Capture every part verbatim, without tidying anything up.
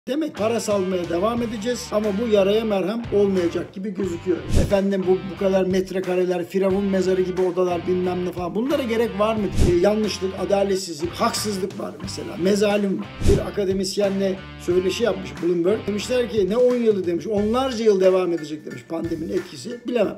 Demek para salmaya devam edeceğiz ama bu yaraya merhem olmayacak gibi gözüküyor. Efendim bu bu kadar metrekareler, firavun mezarı gibi odalar bilmem ne falan, bunlara gerek var mı? E, yanlışlık, adaletsizlik, haksızlık var mesela. Mezalim var. Bir akademisyenle söyleşi yapmış Bloomberg. Demişler ki ne on yılı demiş, onlarca yıl devam edecek demiş pandeminin etkisi. Bilemem.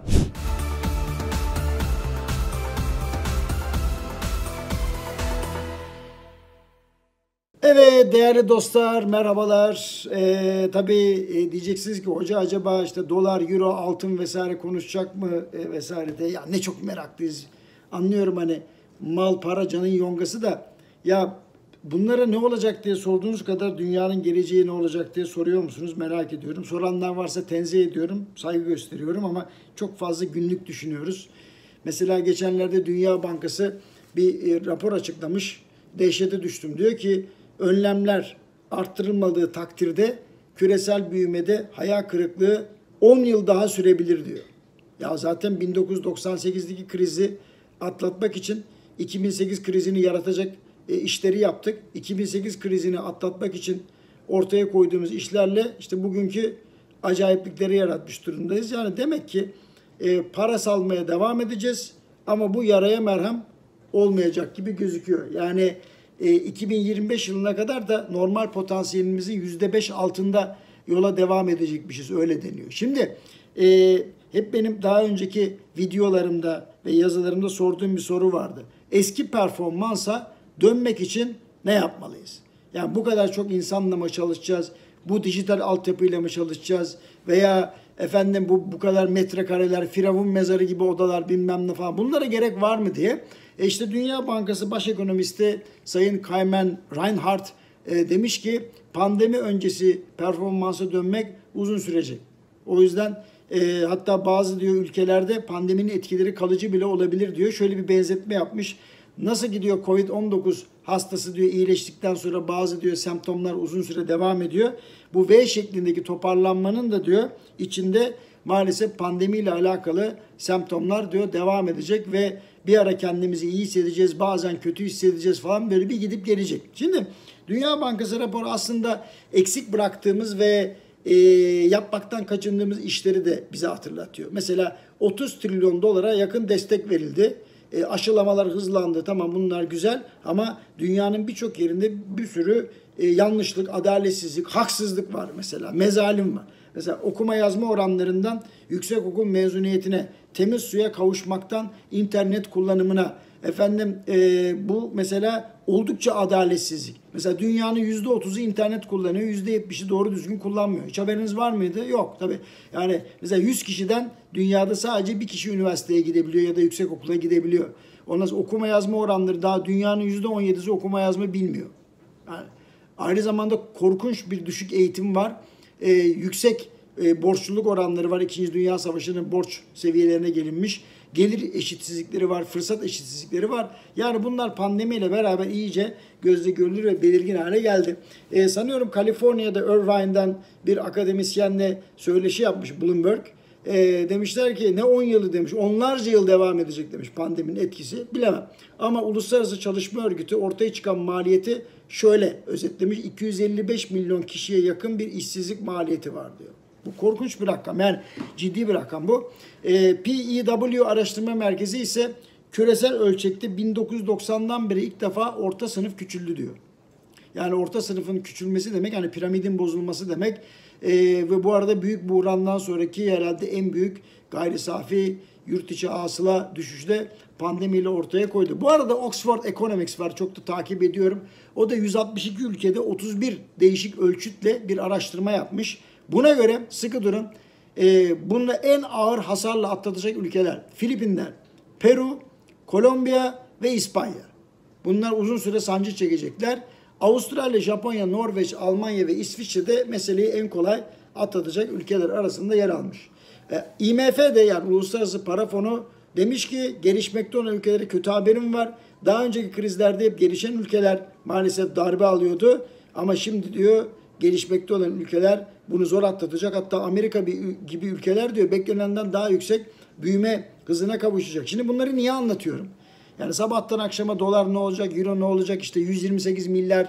Evet değerli dostlar, merhabalar. Ee, tabii e, diyeceksiniz ki hoca acaba işte dolar, euro, altın vesaire konuşacak mı e, vesaire de. Ya ne çok meraklıyız. Anlıyorum hani mal, para, canın yongası da. Ya bunlara ne olacak diye sorduğunuz kadar dünyanın geleceği ne olacak diye soruyor musunuz? Merak ediyorum. Soranlar varsa tenzih ediyorum, saygı gösteriyorum ama çok fazla günlük düşünüyoruz. Mesela geçenlerde Dünya Bankası bir e, rapor açıklamış. Dehşete düştüm. Diyor ki önlemler arttırılmadığı takdirde küresel büyümede hayal kırıklığı on yıl daha sürebilir diyor. Ya zaten bin dokuz yüz doksan sekizdeki krizi atlatmak için iki bin sekiz krizini yaratacak e, işleri yaptık. iki bin sekiz krizini atlatmak için ortaya koyduğumuz işlerle işte bugünkü acayiplikleri yaratmış durumdayız. Yani demek ki e, para salmaya devam edeceğiz ama bu yaraya merhem olmayacak gibi gözüküyor. Yani e, iki bin yirmi beş yılına kadar da normal potansiyelimizin yüzde beş altında yola devam edecekmişiz, öyle deniyor. Şimdi e, hep benim daha önceki videolarımda ve yazılarımda sorduğum bir soru vardı. Eski performansa dönmek için ne yapmalıyız? Yani bu kadar çok insanla mı çalışacağız? Bu dijital altyapıyla mı çalışacağız? Veya efendim bu bu kadar metrekareler, firavun mezarı gibi odalar bilmem ne falan, bunlara gerek var mı diye. E işte Dünya Bankası Baş Ekonomisti Sayın Kaymen Reinhardt e, demiş ki pandemi öncesi performansa dönmek uzun sürecek. O yüzden e, hatta bazı diyor ülkelerde pandeminin etkileri kalıcı bile olabilir diyor. Şöyle bir benzetme yapmış. Nasıl gidiyor Covid on dokuz hastası diyor iyileştikten sonra bazı diyor semptomlar uzun süre devam ediyor. Bu V şeklindeki toparlanmanın da diyor içinde maalesef pandemiyle alakalı semptomlar diyor devam edecek ve bir ara kendimizi iyi hissedeceğiz, bazen kötü hissedeceğiz falan, böyle bir gidip gelecek. Şimdi Dünya Bankası raporu aslında eksik bıraktığımız ve e, yapmaktan kaçındığımız işleri de bize hatırlatıyor. Mesela otuz trilyon dolara yakın destek verildi. E, aşılamalar hızlandı. Tamam, bunlar güzel ama dünyanın birçok yerinde bir sürü e, yanlışlık, adaletsizlik, haksızlık var mesela. Mezalim var. Mesela okuma yazma oranlarından yüksek okul mezuniyetine, temiz suya kavuşmaktan internet kullanımına, efendim e, bu mesela oldukça adaletsizlik. Mesela dünyanın yüzde otuzu internet kullanıyor, yüzde yetmişi doğru düzgün kullanmıyor. Hiç haberiniz var mıydı? Yok tabii. Yani mesela yüz kişiden dünyada sadece bir kişi üniversiteye gidebiliyor ya da yüksek okula gidebiliyor. Ondan sonra okuma yazma oranları, daha dünyanın yüzde on yedisi okuma yazma bilmiyor. Yani aynı zamanda korkunç bir düşük eğitim var. Ee, yüksek e, borçluluk oranları var. İkinci Dünya Savaşı'nın borç seviyelerine gelinmiş. Gelir eşitsizlikleri var, fırsat eşitsizlikleri var. Yani bunlar pandemiyle beraber iyice gözle görülür ve belirgin hale geldi. Ee, sanıyorum Kaliforniya'da Irvine'den bir akademisyenle söyleşi yapmış Bloomberg. E, demişler ki ne on yılı demiş, onlarca yıl devam edecek demiş pandeminin etkisi, bilemem. Ama Uluslararası Çalışma Örgütü ortaya çıkan maliyeti şöyle özetlemiş: iki yüz elli beş milyon kişiye yakın bir işsizlik maliyeti var diyor. Bu korkunç bir rakam, yani ciddi bir rakam bu. E, P E W Araştırma Merkezi ise küresel ölçekte bin dokuz yüz doksandan beri ilk defa orta sınıf küçüldü diyor. Yani orta sınıfın küçülmesi demek, yani piramidin bozulması demek. Ee, ve bu arada büyük buhrandan sonraki herhalde en büyük gayri safi yurt içi hasıla düşüşte pandemiyle ortaya koydu. Bu arada Oxford Economics var, çok da takip ediyorum. O da yüz altmış iki ülkede otuz bir değişik ölçütle bir araştırma yapmış. Buna göre sıkı durun, e, bununla en ağır hasarla atlatacak ülkeler Filipinler, Peru, Kolombiya ve İspanya. Bunlar uzun süre sancı çekecekler. Avustralya, Japonya, Norveç, Almanya ve İsviçre de meseleyi en kolay atlatacak ülkeler arasında yer almış. E, I M F de, yani Uluslararası Para Fonu, demiş ki gelişmekte olan ülkelere kötü haberim var. Daha önceki krizlerde hep gelişen ülkeler maalesef darbe alıyordu. Ama şimdi diyor gelişmekte olan ülkeler bunu zor atlatacak. Hatta Amerika gibi ülkeler diyor beklenenden daha yüksek büyüme hızına kavuşacak. Şimdi bunları niye anlatıyorum? Yani sabahtan akşama dolar ne olacak, euro ne olacak, işte yüz yirmi sekiz milyar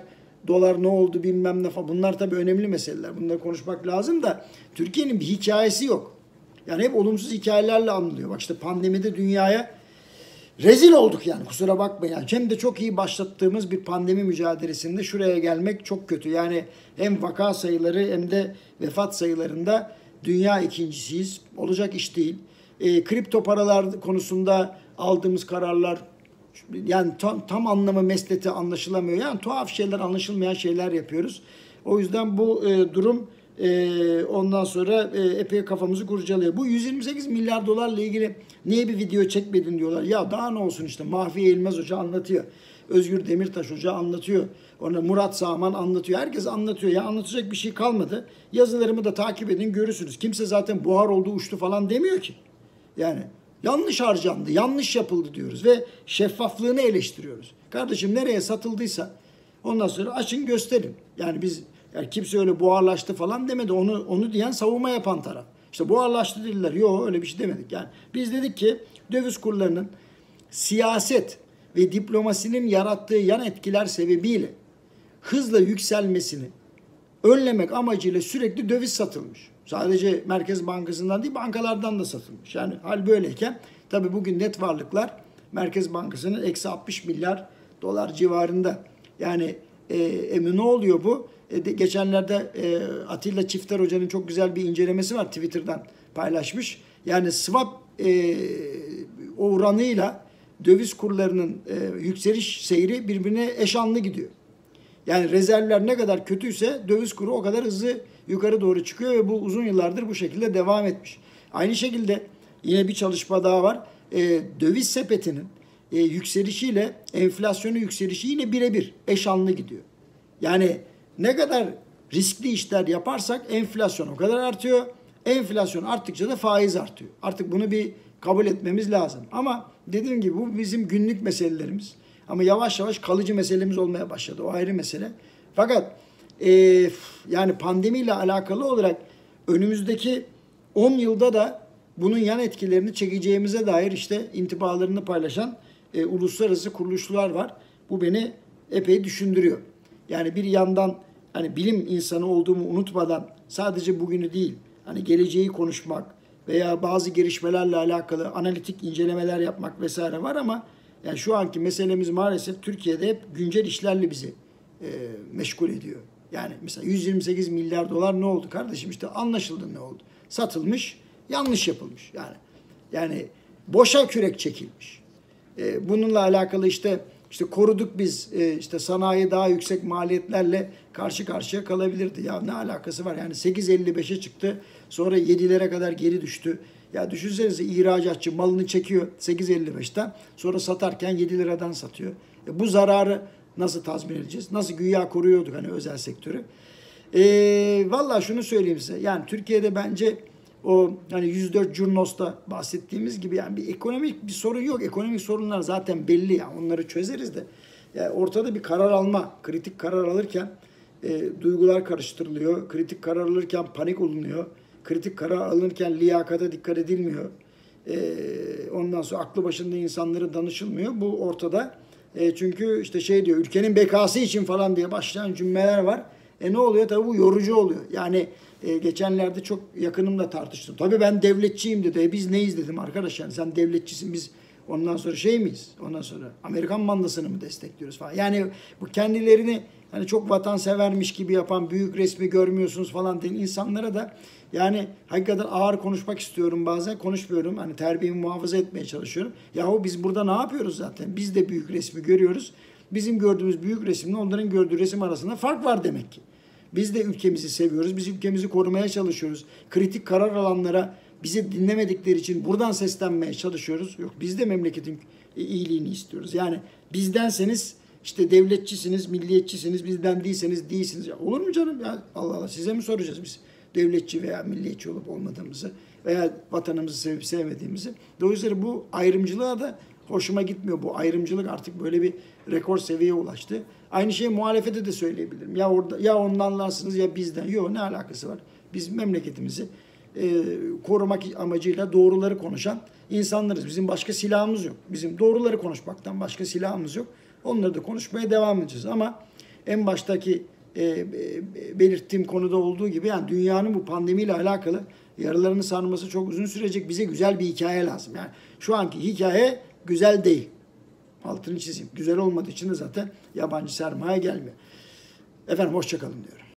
dolar ne oldu bilmem ne falan. Bunlar tabii önemli meseleler. Bunları konuşmak lazım da Türkiye'nin bir hikayesi yok. Yani hep olumsuz hikayelerle anılıyor. Bak işte pandemide dünyaya rezil olduk yani, kusura bakmayın. Yani hem de çok iyi başlattığımız bir pandemi mücadelesinde şuraya gelmek çok kötü. Yani hem vaka sayıları hem de vefat sayılarında dünya ikincisiyiz. Olacak iş değil. E, kripto paralar konusunda aldığımız kararlar yani tam, tam anlamı mesleti anlaşılamıyor. Yani tuhaf şeyler, anlaşılmayan şeyler yapıyoruz. O yüzden bu e, durum e, ondan sonra e, epey kafamızı kurcalıyor. Bu yüz yirmi sekiz milyar dolarla ilgili niye bir video çekmedin diyorlar. Ya daha ne olsun işte, Mahfiye İlmez Hoca anlatıyor. Özgür Demirtaş Hoca anlatıyor. Ona Murat Sağman anlatıyor. Herkes anlatıyor. Ya anlatacak bir şey kalmadı. Yazılarımı da takip edin, görürsünüz. Kimse zaten buhar oldu, uçtu falan demiyor ki. Yani yanlış harcandı, yanlış yapıldı diyoruz ve şeffaflığını eleştiriyoruz. Kardeşim nereye satıldıysa ondan sonra açın gösterin. Yani biz, yani kimse öyle buharlaştı falan demedi. Onu onu diyen savunma yapan taraf. İşte buharlaştı dediler. Yok, öyle bir şey demedik. Yani biz dedik ki döviz kurlarının siyaset ve diplomasinin yarattığı yan etkiler sebebiyle hızla yükselmesini önlemek amacıyla sürekli döviz satılmış. Sadece Merkez Bankası'ndan değil, bankalardan da satılmış. Yani hal böyleyken tabii bugün net varlıklar Merkez Bankası'nın eksi altmış milyar dolar civarında. Yani e, e, ne oluyor bu? E, de, geçenlerde e, Atilla Çifter Hoca'nın çok güzel bir incelemesi var, Twitter'dan paylaşmış. Yani swap e, oranıyla döviz kurlarının e, yükseliş seyri birbirine eşanlı gidiyor. Yani rezervler ne kadar kötüyse döviz kuru o kadar hızlı yukarı doğru çıkıyor ve bu uzun yıllardır bu şekilde devam etmiş. Aynı şekilde yine bir çalışma daha var. E, döviz sepetinin e, yükselişiyle enflasyonun yükselişi yine birebir eşanlı gidiyor. Yani ne kadar riskli işler yaparsak enflasyon o kadar artıyor. Enflasyon arttıkça da faiz artıyor. Artık bunu bir kabul etmemiz lazım. Ama dediğim gibi bu bizim günlük meselelerimiz. Ama yavaş yavaş kalıcı meselemiz olmaya başladı. O ayrı mesele. Fakat e, yani pandemiyle alakalı olarak önümüzdeki on yılda da bunun yan etkilerini çekeceğimize dair işte intibalarını paylaşan e, uluslararası kuruluşlar var. Bu beni epey düşündürüyor. Yani bir yandan hani bilim insanı olduğumu unutmadan sadece bugünü değil, hani geleceği konuşmak veya bazı gelişmelerle alakalı analitik incelemeler yapmak vesaire var ama yani şu anki meselemiz maalesef Türkiye'de hep güncel işlerle bizi e, meşgul ediyor. Yani mesela yüz yirmi sekiz milyar dolar ne oldu kardeşim? İşte anlaşıldı ne oldu. Satılmış, yanlış yapılmış. Yani yani boşa kürek çekilmiş. E, bununla alakalı işte işte koruduk biz e, işte sanayi daha yüksek maliyetlerle karşı karşıya kalabilirdi. Ya ne alakası var? Yani sekiz elli beşe çıktı. Sonra yedilere kadar geri düştü. Ya düşünsenize, ihracatçı malını çekiyor sekiz elli beşten, sonra satarken yedi liradan satıyor. E bu zararı nasıl tazmin edeceğiz? Nasıl güya koruyorduk hani özel sektörü? E, Valla şunu söyleyeyim size. Yani Türkiye'de bence o hani yüz dört Curnos'ta bahsettiğimiz gibi yani bir ekonomik bir sorun yok. Ekonomik sorunlar zaten belli ya. Onları çözeriz de. Yani ortada bir karar alma, kritik karar alırken e, duygular karıştırılıyor. Kritik karar alırken panik olunuyor. Kritik karar alınırken liyakata dikkat edilmiyor. Ee, ondan sonra aklı başında insanlara danışılmıyor. Bu ortada. E, çünkü işte şey diyor, ülkenin bekası için falan diye başlayan cümleler var. E ne oluyor? Tabii bu yorucu oluyor. Yani e, geçenlerde çok yakınımla tartıştım. Tabii ben devletçiyim dedi. E biz neyiz dedim arkadaş, yani sen devletçisin, biz ondan sonra şey miyiz? Ondan sonra Amerikan mandasını mı destekliyoruz falan. Yani bu kendilerini hani çok vatansevermiş gibi yapan, büyük resmi görmüyorsunuz falan diyen insanlara da yani hakikaten ağır konuşmak istiyorum bazen. Konuşmuyorum. Hani terbiyemi muhafaza etmeye çalışıyorum. Yahu biz burada ne yapıyoruz zaten? Biz de büyük resmi görüyoruz. Bizim gördüğümüz büyük resimle onların gördüğü resim arasında fark var demek ki. Biz de ülkemizi seviyoruz. Biz ülkemizi korumaya çalışıyoruz. Kritik karar alanlara bizi dinlemedikleri için buradan seslenmeye çalışıyoruz. Yok, biz de memleketin iyiliğini istiyoruz. Yani bizdenseniz işte devletçisiniz, milliyetçisiniz, bizden değilseniz değilsiniz. Ya olur mu canım? Ya Allah Allah, size mi soracağız biz devletçi veya milliyetçi olup olmadığımızı veya vatanımızı sevip sevmediğimizi? Dolayısıyla bu ayrımcılığa da hoşuma gitmiyor. Bu ayrımcılık artık böyle bir rekor seviyeye ulaştı. Aynı şeyi muhalefete de söyleyebilirim. Ya orada ya ondanlarsınız ya bizden. Yok, ne alakası var? Biz memleketimizi e, korumak amacıyla doğruları konuşan insanlarız. Bizim başka silahımız yok. Bizim doğruları konuşmaktan başka silahımız yok. Onları da konuşmaya devam edeceğiz. Ama en baştaki e, e, belirttiğim konuda olduğu gibi yani dünyanın bu pandemiyle alakalı yaralarını sarması çok uzun sürecek. Bize güzel bir hikaye lazım. Yani şu anki hikaye güzel değil. Altını çizeyim. Güzel olmadığı için de zaten yabancı sermaye gelmiyor. Efendim hoşça kalın diyorum.